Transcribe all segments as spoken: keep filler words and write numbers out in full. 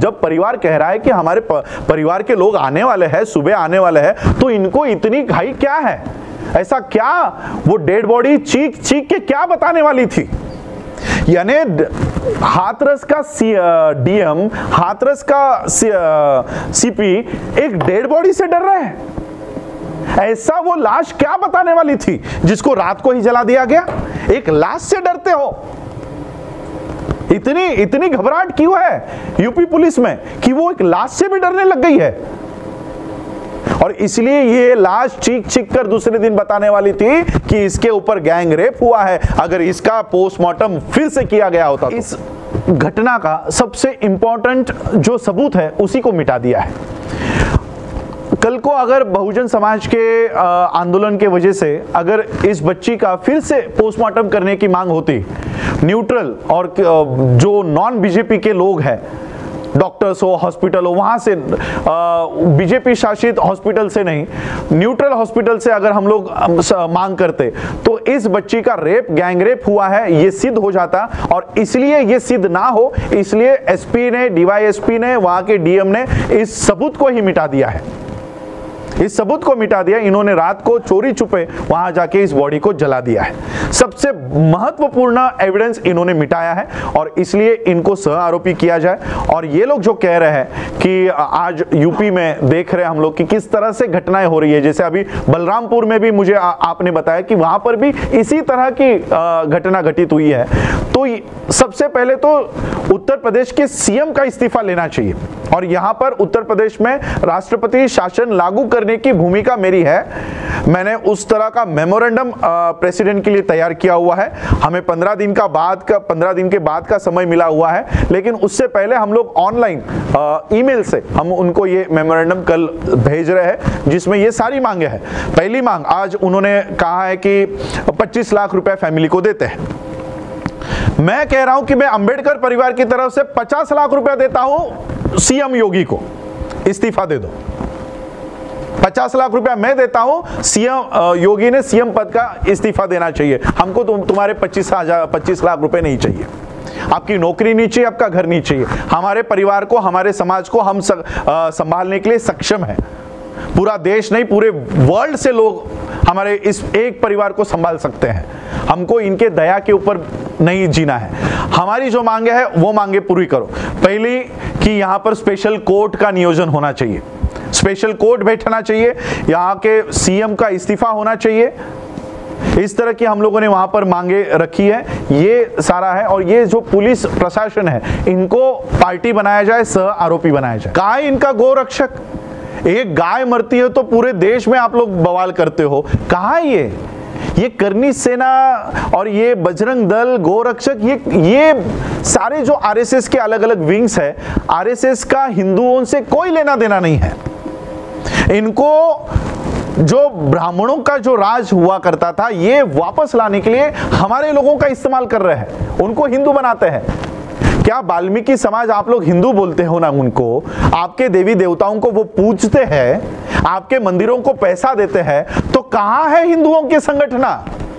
जब परिवार कह रहा है कि हमारे परिवार के लोग आने वाले हैं, सुबह आने वाले हैं, तो इनको इतनी घाई क्या है? ऐसा क्या वो डेड बॉडी चीख चीख के क्या बताने वाली थी? यानी हाथरस का डीएम, हाथरस का सीपी एक डेड बॉडी से डर रहे हैं। ऐसा वो लाश क्या बताने वाली थी जिसको रात को ही जला दिया गया? एक लाश से डरते हो? इतनी इतनी घबराहट क्यों है यूपी पुलिस में कि वो एक लाश से भी डरने लग गई है? और इसलिए ये लाश चीख चीख कर दूसरे दिन बताने वाली थी कि इसके ऊपर गैंग रेप हुआ है। अगर इसका पोस्टमार्टम फिर से किया गया होता तो। इस घटना का सबसे इंपॉर्टेंट जो सबूत है उसी को मिटा दिया है। कल को अगर बहुजन समाज के आंदोलन के वजह से अगर इस बच्ची का फिर से पोस्टमार्टम करने की मांग होती, न्यूट्रल और जो नॉन बीजेपी के लोग हैं, डॉक्टर्स हो, हॉस्पिटल हो, वहां से बीजेपी शासित हॉस्पिटल से नहीं, न्यूट्रल हॉस्पिटल से अगर हम लोग मांग करते तो इस बच्ची का रेप, गैंग रेप हुआ है ये सिद्ध हो जाता। और इसलिए ये सिद्ध ना हो, इसलिए एसपी ने, डीवाईएसपी ने, वहां के डीएम ने इस सबूत को ही मिटा दिया है। इस सबूत को मिटा दिया। इन्होंने रात को चोरी छुपे वहां जाके इस बॉडी को जला दिया है। सबसे महत्वपूर्ण एविडेंस इन्होंने मिटाया है और इसलिए इनको सह आरोपी किया जाए। और ये लोग जो कह रहे हैं कि आज यूपी में देख रहे हैं हम लोग कि किस तरह से घटनाएं हो रही है, जैसे अभी बलरामपुर में भी मुझे आ, आपने बताया कि वहां पर भी इसी तरह की घटना घटित हुई है। तो सबसे पहले तो उत्तर प्रदेश के सीएम का इस्तीफा लेना चाहिए और यहां पर उत्तर प्रदेश में राष्ट्रपति शासन लागू करने की भूमिका मेरी है। मैंने उस तरह का मेमोरेंडम प्रेसिडेंट के लिए तैयार किया हुआ है। हमें पंद्रह दिन का बाद का पंद्रह दिन के बाद का समय मिला हुआ है, लेकिन उससे पहले हम लोग ऑनलाइन ईमेल से हम उनको ये मेमोरेंडम कल भेज रहे हैं जिसमें ये सारी मांगे हैं। पहली मांग, आज उन्होंने कहा है कि पच्चीस लाख रुपए फैमिली को देते हैं। मैं कह रहा हूं कि मैं अंबेडकर परिवार की तरफ से पचास लाख रुपया देता हूं सीएम योगी को, इस्तीफा दे दो। पचास लाख रुपया मैं देता हूं, सीएम योगी ने सीएम पद का इस्तीफा देना चाहिए। हमको तुम तुम्हारे पच्चीस हजार पच्चीस लाख रुपए नहीं चाहिए। आपकी नौकरी नहीं चाहिए, आपका घर नहीं चाहिए। हमारे परिवार को, हमारे समाज को हम संभालने के लिए सक्षम है। पूरा देश नहीं, पूरे वर्ल्ड से लोग हमारे इस एक परिवार को संभाल सकते हैं। हमको इनके दया के ऊपर नहीं जीना है। हमारी जो मांगे है वो मांगे पूरी करो। पहली कि यहाँ पर स्पेशल कोर्ट का नियोजन होना चाहिए, स्पेशल कोर्ट बैठना चाहिए, यहाँ के सीएम का इस्तीफा होना चाहिए। इस तरह की हम लोगों ने वहां पर मांगे रखी है। ये सारा है और ये जो पुलिस प्रशासन है इनको पार्टी बनाया जाए, सह आरोपी बनाया जाए। कहाँ है इनका गोरक्षक? एक गाय मरती है तो पूरे देश में आप लोग बवाल करते हो। कहाँ है ये ये करनी सेना और ये बजरंग दल, गोरक्षक, ये ये सारे जो आरएसएस के अलग अलग विंग्स है, आरएसएस का हिंदुओं से कोई लेना देना नहीं है। इनको जो ब्राह्मणों का जो राज हुआ करता था ये वापस लाने के लिए हमारे लोगों का इस्तेमाल कर रहे हैं, उनको हिंदू बनाते हैं। क्या वाल्मीकि समाज, आप लोग हिंदू बोलते हो ना उनको, आपके देवी देवताओं को वो पूजते हैं, आपके मंदिरों को पैसा देते हैं, तो कहां है हिंदुओं की संगठना?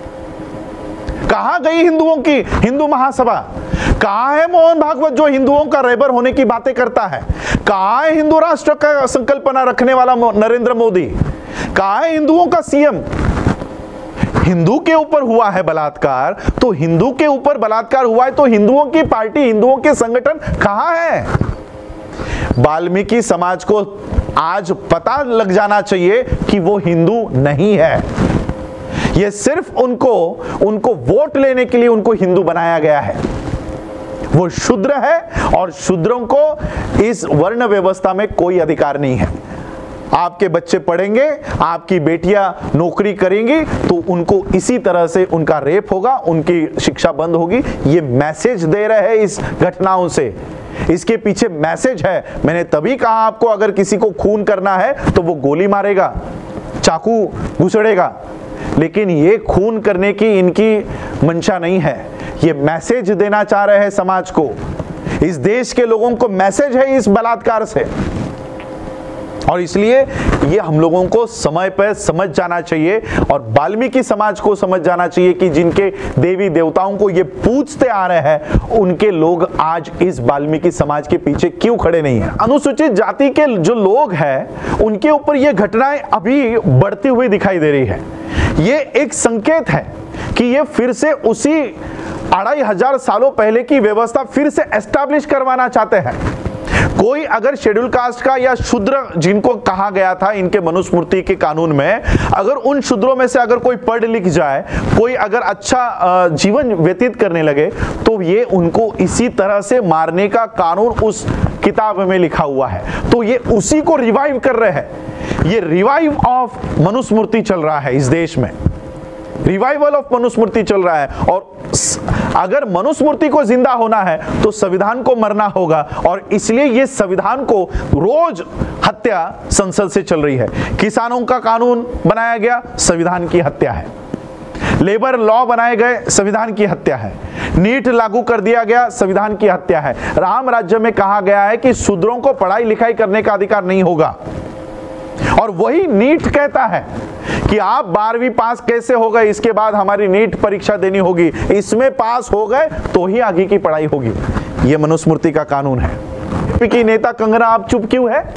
कहां गई हिंदुओं की हिंदू महासभा? कहां है मोहन भागवत जो हिंदुओं का रेबर होने की बातें करता है? कहां है हिंदू राष्ट्र का संकल्पना रखने वाला नरेंद्र मोदी? कहां है हिंदुओं का सीएम? हिंदू के ऊपर हुआ है बलात्कार, तो हिंदू के ऊपर बलात्कार हुआ है तो हिंदुओं की पार्टी, हिंदुओं के संगठन कहां है? वाल्मीकि समाज को आज पता लग जाना चाहिए कि वो हिंदू नहीं है। ये सिर्फ उनको उनको वोट लेने के लिए उनको हिंदू बनाया गया है। वो शूद्र है और शूद्रों को इस वर्ण व्यवस्था में कोई अधिकार नहीं है। आपके बच्चे पढ़ेंगे, आपकी बेटियां नौकरी करेंगी तो उनको इसी तरह से उनका रेप होगा, उनकी शिक्षा बंद होगी। ये मैसेज दे रहे हैं इस घटनाओं से। इसके पीछे मैसेज है। मैंने तभी कहा आपको, अगर किसी को खून करना है तो वो गोली मारेगा, चाकू घुसड़ेगा, लेकिन ये खून करने की इनकी मंशा नहीं है। ये मैसेज देना चाह रहे हैं समाज को, इस देश के लोगों को मैसेज है इस बलात्कार से। और इसलिए ये हम लोगों को समय पर समझ जाना चाहिए और वाल्मीकि समाज को समझ जाना चाहिए कि जिनके देवी देवताओं को ये पूजते आ रहे हैं, उनके लोग आज इस वाल्मीकि समाज के पीछे क्यों खड़े नहीं हैं। अनुसूचित जाति के जो लोग हैं उनके ऊपर ये घटनाएं अभी बढ़ती हुई दिखाई दे रही है। ये एक संकेत है कि ये फिर से उसी अढ़ाई हजार सालों पहले की व्यवस्था फिर से एस्टैब्लिश करवाना चाहते हैं। कोई अगर शेड्यूल कास्ट का या शूद्र जिनको कहा गया था इनके मनुस्मृति के कानून में, अगर उन शूद्रों में से अगर कोई पढ़ लिख जाए, कोई अगर अच्छा जीवन व्यतीत करने लगे, तो ये उनको इसी तरह से मारने का कानून उस किताब में लिखा हुआ है। तो ये उसी को रिवाइव कर रहे हैं। ये रिवाइव ऑफ मनुस्मृति चल रहा है इस देश में, रिवाइवल ऑफ मनुस्मृति चल रहा है। और अगर मनुस्मृति को जिंदा होना है तो संविधान को मरना होगा, और इसलिए ये संविधान को रोज हत्या संसद से चल रही है। किसानों का कानून बनाया गया, संविधान की हत्या है। लेबर लॉ बनाए गए, संविधान की हत्या है। नीट लागू कर दिया गया, संविधान की हत्या है। राम राज्य में कहा गया है कि शूद्रों को पढ़ाई लिखाई करने का अधिकार नहीं होगा, और वही नीट कहता है कि आप बारहवीं पास कैसे हो गए, इसके बाद हमारी नीट परीक्षा देनी होगी, इसमें पास हो गए तो ही आगे की पढ़ाई होगी। यह मनुस्मृति का कानून है। बीजेपी की नेता कंगना आप चुप क्यों है?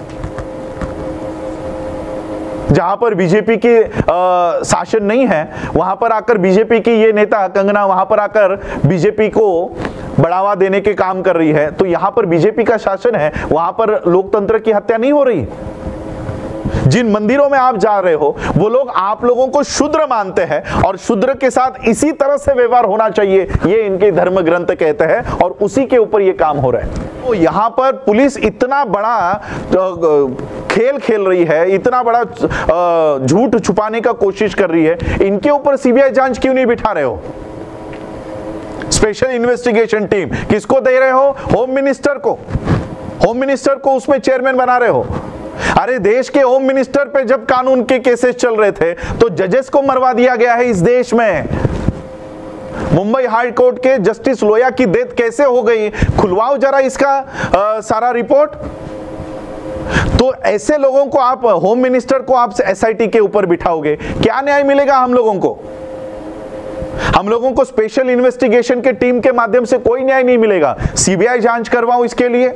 जहां पर बीजेपी के आ, शासन नहीं है, वहां पर आकर बीजेपी की ये नेता कंगना वहां पर आकर बीजेपी को बढ़ावा देने के काम कर रही है। तो यहां पर बीजेपी का शासन है, वहां पर लोकतंत्र की हत्या नहीं हो रही। जिन मंदिरों में आप जा रहे हो वो लोग आप लोगों को शूद्र मानते हैं, और शूद्र के साथ इसी तरह से व्यवहार होना चाहिए, ये इनके धर्म ग्रंथ कहते हैं, और उसी के ऊपर ये काम हो रहा है। तो यहाँ पर पुलिस इतना बड़ा खेल खेल रही है, इतना बड़ा झूठ छुपाने का कोशिश कर रही है। इनके ऊपर सीबीआई जांच क्यों नहीं बिठा रहे हो? स्पेशल इन्वेस्टिगेशन टीम किसको दे रहे हो? होम मिनिस्टर को। होम मिनिस्टर को उसमें चेयरमैन बना रहे हो। अरे देश के होम मिनिस्टर पे जब कानून के केसेस चल रहे थे तो जजेस को मरवा दिया गया है इस देश में। मुंबई हाई कोर्ट के जस्टिस लोया की डेथ कैसे हो गई, खुलवाओ जरा इसका आ, सारा रिपोर्ट। तो ऐसे लोगों को आप, होम मिनिस्टर को आप एसआईटी के ऊपर बिठाओगे, क्या न्याय मिलेगा हम लोगों को? हम लोगों को स्पेशल इन्वेस्टिगेशन के टीम के माध्यम से कोई न्याय नहीं मिलेगा। सीबीआई जांच करवाओ इसके लिए।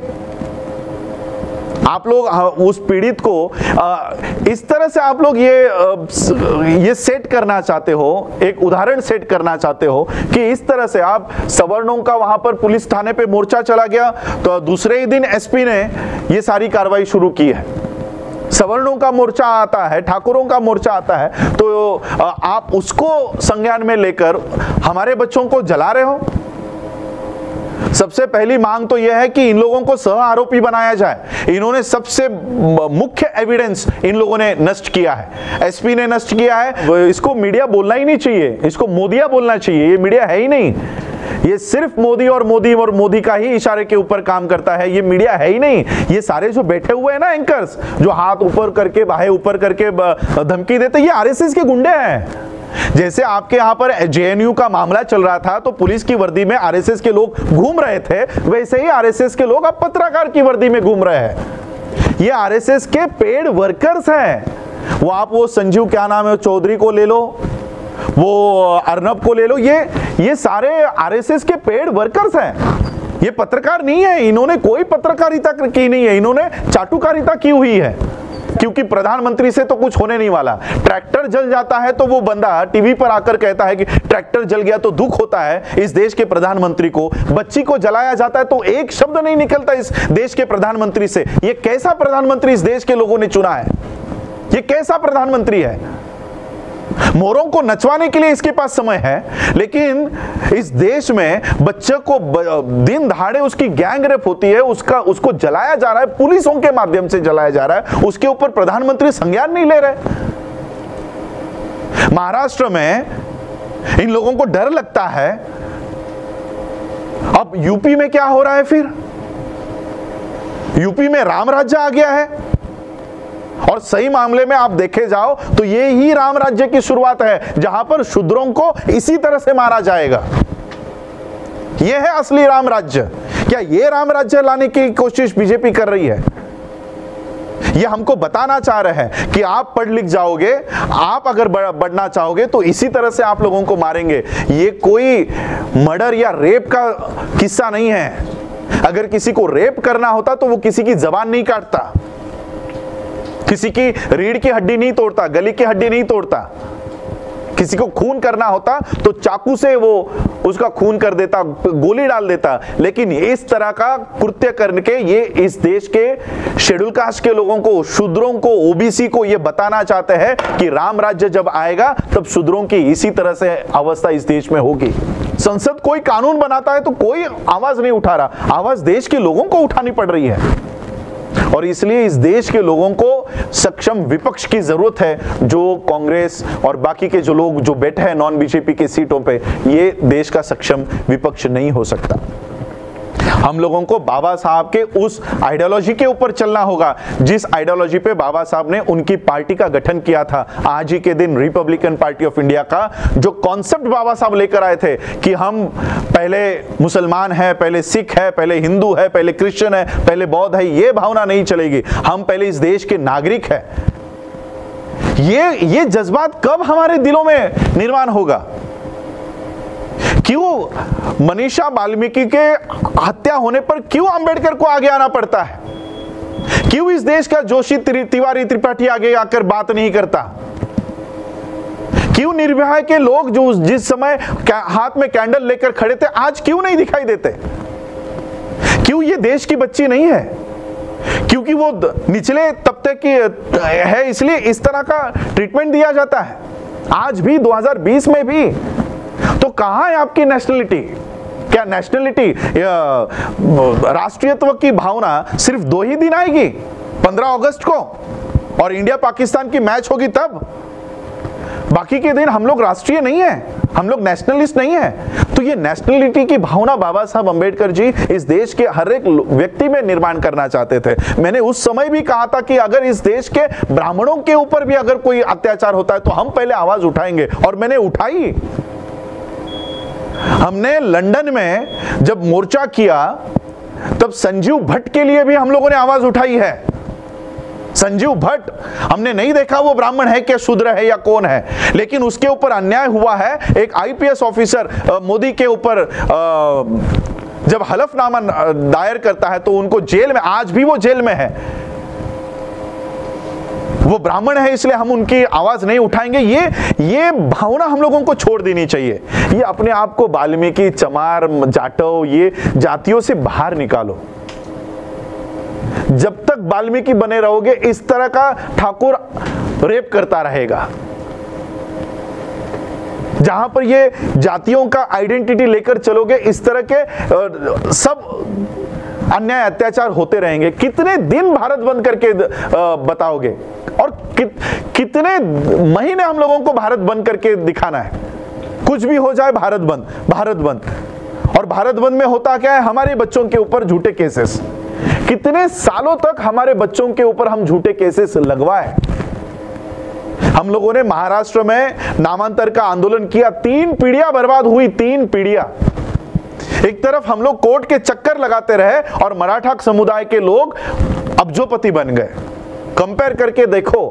आप लोग उस पीड़ित को इस तरह से आप लोग ये ये सेट करना चाहते हो, एक उदाहरण सेट करना चाहते हो कि इस तरह से आप सवर्णों का वहां पर पुलिस थाने पे मोर्चा चला गया, तो दूसरे ही दिन एसपी ने ये सारी कार्रवाई शुरू की है। सवर्णों का मोर्चा आता है, ठाकुरों का मोर्चा आता है, तो आप उसको संज्ञान में लेकर हमारे बच्चों को जला रहे हो। सबसे पहली मांग तो यह है कि इन लोगों को सह आरोपी बनाया जाए। इन्होंने सबसे मुख्य एविडेंस इन लोगों ने नष्ट किया है, एसपी ने नष्ट किया है। इसको मीडिया बोलना ही नहीं चाहिए, इसको मोदिया बोलना चाहिए। ये मीडिया है ही नहीं, ये सिर्फ मोदी और मोदी और मोदी का ही इशारे के ऊपर काम करता है। ये मीडिया है ही नहीं। ये सारे जो बैठे हुए हैं ना एंकर्स, जो हाथ ऊपर करके बाहें ऊपर करके धमकी देते, ये आरएसएस के गुंडे हैं। जैसे आपके यहाँ पर जेएनयू का मामला चल रहा था तो पुलिस की वर्दी में आरएसएस के लोग घूम रहे थे, वैसे ही आरएसएस के लोग अब पत्रकार की वर्दी में घूम रहे हैं। ये आरएसएस के पेड वर्कर्स हैं। वो आप वो संजीव क्या नाम है चौधरी को ले लो, वो अर्नब को ले लो, ये ये सारे आरएसएस के पेड वर्कर्स हैं। ये पत्रकार नहीं है। इन्होंने कोई पत्रकारिता की नहीं है, इन्होंने चाटुकारिता की हुई है, क्योंकि प्रधानमंत्री से तो कुछ होने नहीं वाला। ट्रैक्टर जल जाता है तो वो बंदा टीवी पर आकर कहता है कि ट्रैक्टर जल गया तो दुख होता है इस देश के प्रधानमंत्री को। बच्ची को जलाया जाता है तो एक शब्द नहीं निकलता इस देश के प्रधानमंत्री से। ये कैसा प्रधानमंत्री इस देश के लोगों ने चुना है? ये कैसा प्रधानमंत्री है? मोरों को नचवाने के लिए इसके पास समय है, लेकिन इस देश में बच्चे को दिन दहाड़े उसकी गैंग रेप होती है, उसका उसको जलाया जा रहा है, पुलिसों के माध्यम से जलाया जा रहा है, उसके ऊपर प्रधानमंत्री संज्ञान नहीं ले रहे। महाराष्ट्र में इन लोगों को डर लगता है। अब यूपी में क्या हो रहा है? फिर यूपी में राम राज्य आ गया है, और सही मामले में आप देखे जाओ तो ये ही राम राज्य की शुरुआत है, जहां पर शूद्रों को इसी तरह से मारा जाएगा। ये है असली राम राज्य। क्या ये राम राज्य लाने की कोशिश बीजेपी कर रही है? ये हमको बताना चाह रहे हैं कि आप पढ़ लिख जाओगे, आप अगर बढ़ना चाहोगे तो इसी तरह से आप लोगों को मारेंगे। ये कोई मर्डर या रेप का किस्सा नहीं है। अगर किसी को रेप करना होता तो वो किसी की जबान नहीं काटता, किसी की रीढ़ की हड्डी नहीं तोड़ता, गले की हड्डी नहीं तोड़ता। किसी को खून करना होता तो चाकू से वो उसका खून कर देता, गोली डाल देता। लेकिन इस तरह का कृत्य करके ये इस देश के शेड्यूल कास्ट के लोगों को, शूद्रों को, ओबीसी को ये बताना चाहते हैं कि राम राज्य जब आएगा तब शूद्रों की इसी तरह से अवस्था इस देश में होगी। संसद कोई कानून बनाता है तो कोई आवाज नहीं उठा रहा, आवाज देश के लोगों को उठानी पड़ रही है। और इसलिए इस देश के लोगों को सक्षम विपक्ष की जरूरत है, जो कांग्रेस और बाकी के जो लोग जो बैठे हैं नॉन बीजेपी के सीटों पे, ये देश का सक्षम विपक्ष नहीं हो सकता। हम लोगों को बाबा साहब के उस आइडियोलॉजी के ऊपर चलना होगा जिस आइडियोलॉजी पे बाबा साहब ने उनकी पार्टी का गठन किया था। आज ही के दिन रिपब्लिकन पार्टी ऑफ इंडिया का जो कॉन्सेप्ट बाबा साहब लेकर आए थे कि हम पहले मुसलमान है, पहले सिख है, पहले हिंदू है, पहले क्रिश्चियन है, पहले बौद्ध है, ये भावना नहीं चलेगी। हम पहले इस देश के नागरिक है। ये ये जज्बात कब हमारे दिलों में निर्माण होगा? क्यों मनीषा वाल्मीकि के हत्या होने पर क्यों अंबेडकर को आगे आना पड़ता है? क्यों इस देश का जोशी तिवारी त्रिपाठी आगे आकर बात नहीं करता? क्यों निर्भया के लोग जो जिस समय हाथ में कैंडल लेकर खड़े थे आज क्यों नहीं दिखाई देते? क्यों ये देश की बच्ची नहीं है? क्योंकि वो निचले तबके की है इसलिए इस तरह का ट्रीटमेंट दिया जाता है। आज भी दो हज़ार बीस में भी तो कहां है आपकी नेशनलिटी? क्या नेशनलिटी, राष्ट्रीयत्व की भावना सिर्फ दो ही दिन आएगी, पंद्रह अगस्त को और इंडिया पाकिस्तान की मैच होगी तब? बाकी के दिन हम लोग राष्ट्रीय नहीं है, हम लोग नेशनलिस्ट नहीं है। तो ये नेशनलिटी की भावना बाबा साहब अंबेडकर जी इस देश के हर एक व्यक्ति में निर्माण करना चाहते थे। मैंने उस समय भी कहा था कि अगर इस देश के ब्राह्मणों के ऊपर भी अगर कोई अत्याचार होता है तो हम पहले आवाज उठाएंगे, और मैंने उठाई। हमने लंदन में जब मोर्चा किया तब संजीव भट्ट के लिए भी हम लोगों ने आवाज उठाई है। संजीव भट्ट, हमने नहीं देखा वो ब्राह्मण है क्या, शूद्र है या कौन है, लेकिन उसके ऊपर अन्याय हुआ है। एक आईपीएस ऑफिसर मोदी के ऊपर जब हलफनामा दायर करता है तो उनको जेल में, आज भी वो जेल में है, वो ब्राह्मण है इसलिए हम उनकी आवाज नहीं उठाएंगे। ये ये भावना हम लोगों को छोड़ देनी चाहिए। ये अपने आप को वाल्मीकि, चमार, जाटव, ये जातियों से बाहर निकालो। जब तक वाल्मीकि बने रहोगे इस तरह का ठाकुर रेप करता रहेगा। जहां पर ये जातियों का आइडेंटिटी लेकर चलोगे इस तरह के सब अन्याय अत्याचार होते रहेंगे। कितने दिन भारत बंद करके बताओगे? और कि, कितने महीने हम लोगों को भारत बंद करके दिखाना है? कुछ भी हो जाए भारत बंद, भारत बंद। और भारत बंद में होता क्या है? हमारे बच्चों के ऊपर झूठे केसेस। कितने सालों तक हमारे बच्चों के ऊपर हम झूठे केसेस लगवाए। हम लोगों ने महाराष्ट्र में नामांतर का आंदोलन किया, तीन पीढ़ियां बर्बाद हुई, तीन पीढ़ियां। एक तरफ हम लोग कोर्ट के चक्कर लगाते रहे और मराठा समुदाय के लोग अब्जोपति बन गए। कंपेयर करके देखो,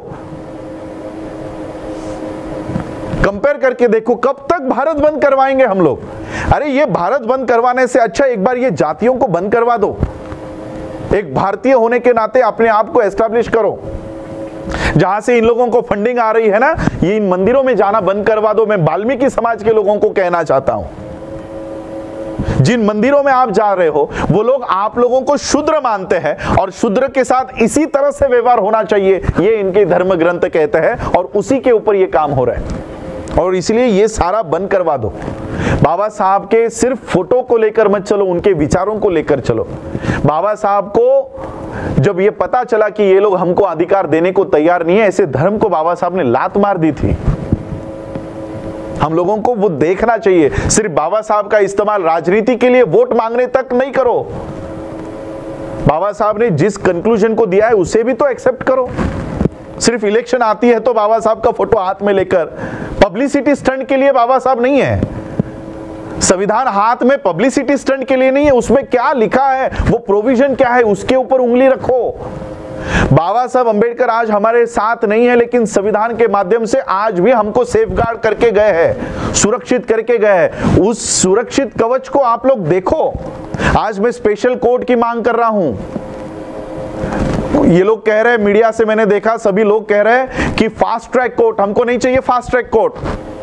कंपेयर करके देखो, कब तक भारत बंद करवाएंगे हम लोग? अरे ये भारत बंद करवाने से अच्छा एक बार ये जातियों को बंद करवा दो। एक भारतीय होने के नाते अपने आप को एस्टैब्लिश करो। जहां से इन लोगों को फंडिंग आ रही है ना, ये इन मंदिरों में जाना बंद करवा दो। मैं वाल्मीकि समाज के लोगों को कहना चाहता हूं, जिन मंदिरों में आप जा रहे हो वो लोग आप लोगों को शूद्र मानते हैं और शूद्र के साथ इसी तरह से व्यवहार होना चाहिए, ये इनके धर्म ग्रंथ कहते हैं, और उसी के ऊपर ये काम हो रहा है। और इसलिए ये सारा बंद करवा दो। बाबा साहब के सिर्फ फोटो को लेकर मत चलो, उनके विचारों को लेकर चलो। बाबा साहब को जब ये पता चला कि ये लोग हमको अधिकार देने को तैयार नहीं है, ऐसे धर्म को बाबा साहब ने लात मार दी थी। हम लोगों को वो देखना चाहिए। सिर्फ बाबा साहब का इस्तेमाल राजनीति के लिए वोट मांगने तक नहीं करो। बाबा साहब ने जिस कंक्लूजन को दिया है उसे भी तो एक्सेप्ट करो। सिर्फ इलेक्शन आती है तो बाबा साहब का फोटो हाथ में लेकर, पब्लिसिटी स्टंट के लिए बाबा साहब नहीं है। संविधान हाथ में पब्लिसिटी स्टंट के लिए नहीं है। उसमें क्या लिखा है, वो प्रोविजन क्या है, उसके ऊपर उंगली रखो। बाबा साहब अंबेडकर आज हमारे साथ नहीं है, लेकिन संविधान के माध्यम से आज भी हमको सेफगार्ड करके गए हैं, सुरक्षित करके गए हैं। उस सुरक्षित कवच को आप लोग देखो। आज मैं स्पेशल कोर्ट की मांग कर रहा हूं। ये लोग कह रहे हैं, मीडिया से मैंने देखा, सभी लोग कह रहे हैं कि फास्ट ट्रैक कोर्ट। हमको नहीं चाहिए फास्ट ट्रैक कोर्ट,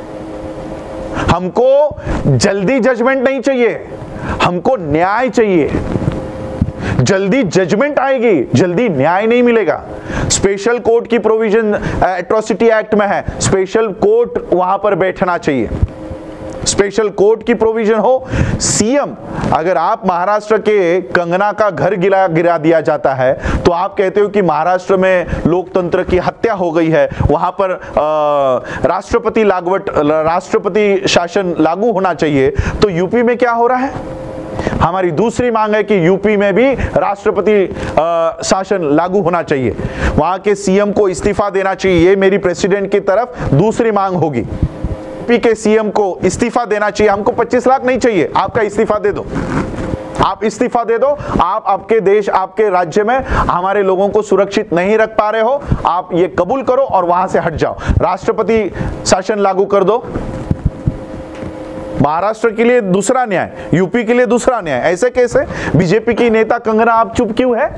हमको जल्दी जजमेंट नहीं चाहिए, हमको न्याय चाहिए। जल्दी जजमेंट आएगी, जल्दी न्याय नहीं मिलेगा। स्पेशल कोर्ट की प्रोविजन एट्रोसिटी एक्ट में है, स्पेशल कोर्ट वहां पर बैठना चाहिए, स्पेशल कोर्ट की प्रोविजन हो। सीएम, अगर आप महाराष्ट्र के कंगना का घर गिरा गिरा दिया जाता है तो आप कहते हो कि महाराष्ट्र में लोकतंत्र की हत्या हो गई है, वहां पर राष्ट्रपति लागवट राष्ट्रपति शासन लागू होना चाहिए, तो यूपी में क्या हो रहा है? हमारी दूसरी मांग है कि यूपी में भी राष्ट्रपति शासन लागू होना चाहिए, वहां के सीएम को इस्तीफा देना चाहिए। ये मेरी प्रेसिडेंट की तरफ दूसरी मांग होगी। यूपी के सीएम को इस्तीफा देना चाहिए। हमको पच्चीस लाख नहीं चाहिए, आपका इस्तीफा दे दो, आप इस्तीफा दे दो। आप आपके देश, आपके राज्य में हमारे लोगों को सुरक्षित नहीं रख पा रहे हो, आप ये कबूल करो और वहां से हट जाओ, राष्ट्रपति शासन लागू कर दो। महाराष्ट्र के लिए दूसरा न्याय, यूपी के लिए दूसरा न्याय, ऐसे कैसे? बीजेपी की नेता कंगना आप चुप क्यों है?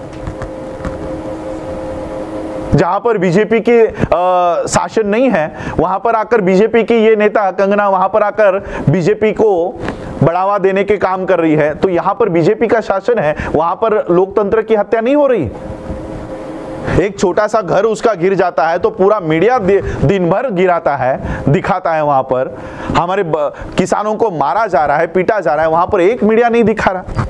जहां पर बीजेपी की शासन नहीं है वहां पर आकर बीजेपी की ये नेता कंगना वहां पर आकर बीजेपी को बढ़ावा देने के काम कर रही है, तो यहां पर बीजेपी का शासन है, वहां पर लोकतंत्र की हत्या नहीं हो रही। एक छोटा सा घर उसका गिर जाता है तो पूरा मीडिया दिन भर गिराता है, दिखाता है, वहां पर हमारे किसानों को मारा जा रहा है, पीटा जा रहा है, वहां पर एक मीडिया नहीं दिखा रहा।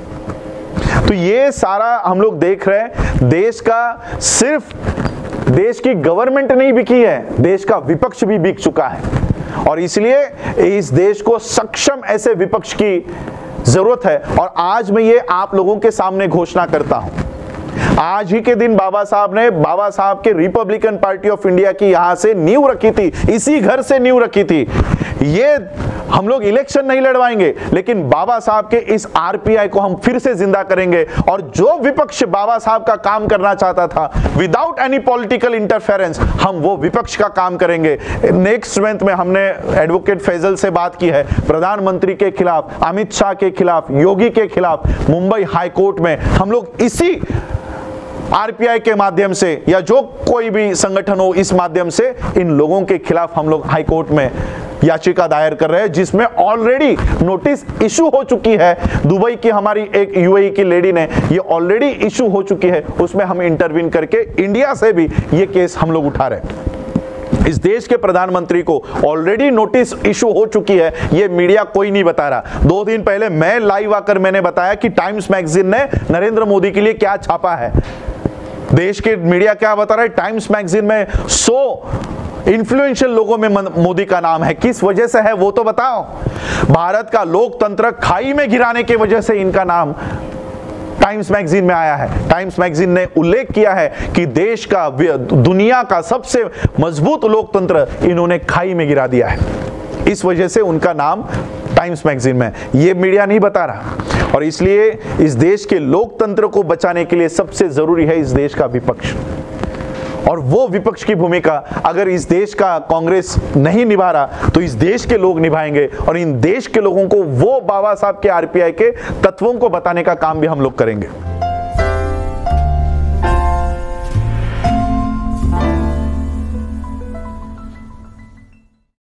तो ये सारा हम लोग देख रहे हैं, देश का सिर्फ देश की गवर्नमेंट नहीं बिकी है, देश का विपक्ष भी बिक चुका है। और इसलिए इस देश को सक्षम ऐसे विपक्ष की जरूरत है। और आज मैं ये आप लोगों के सामने घोषणा करता हूं, आज ही के दिन बाबा साहब ने, बाबा साहब के रिपब्लिकन पार्टी ऑफ इंडिया की यहां से नींव रखी थी, इसी घर से नींव रखी थी। ये हम लोग इलेक्शन नहीं लड़वाएंगे, लेकिन बाबा साहब के इस आरपीआई को हम फिर से जिंदा करेंगे। और जो विपक्ष बाबा साहब का काम करना चाहता था विदाउट एनी पॉलिटिकल इंटरफेरेंस, हम वो विपक्ष का काम करेंगे। नेक्स्ट मंथ में हमने एडवोकेट फैजल से बात की है, प्रधानमंत्री के खिलाफ, अमित शाह के खिलाफ, योगी के खिलाफ मुंबई हाई कोर्ट में हम लोग इसी आरपीआई के माध्यम से या जो कोई भी संगठन हो, इस माध्यम से इन लोगों के खिलाफ हम लोग हाई कोर्ट में याचिका दायर कर रहे हैं, जिसमें ऑलरेडी नोटिस इशू हो चुकी है। दुबई की हमारी एक यूएई की लेडी ने ये ऑलरेडी इशू हो चुकी है, उसमें हम इंटरवीन करके इंडिया से भी ये केस हम लोग उठा रहे हैं। इस देश के प्रधानमंत्री को ऑलरेडी नोटिस इशू हो चुकी है, ये मीडिया कोई नहीं बता रहा। दो दिन पहले मैं लाइव आकर मैंने बताया कि टाइम्स मैगजीन ने नरेंद्र मोदी के लिए क्या छापा है। देश के मीडिया क्या बता रहा है? टाइम्स मैगजीन में सौ इन्फ्लुएंशियल लोगों में मोदी का नाम है। किस वजह से है वो तो बताओ। भारत का लोकतंत्र खाई में गिराने की वजह से इनका नाम टाइम्स मैगजीन में आया है। टाइम्स मैगजीन ने उल्लेख किया है कि देश का, दुनिया का सबसे मजबूत लोकतंत्र इन्होंने खाई में गिरा दिया है। इस वजह से उनका नाम टाइम्स मैगजीन में, ये मीडिया नहीं बता रहा। और इसलिए इस देश के लोकतंत्र को बचाने के लिए सबसे जरूरी है इस देश का विपक्ष। और वो विपक्ष की भूमिका अगर इस देश का कांग्रेस नहीं निभा रहा तो इस देश के लोग निभाएंगे, और इन देश के लोगों को वो बाबा साहब के आरपीआई के तत्वों को बताने का काम भी हम लोग करेंगे।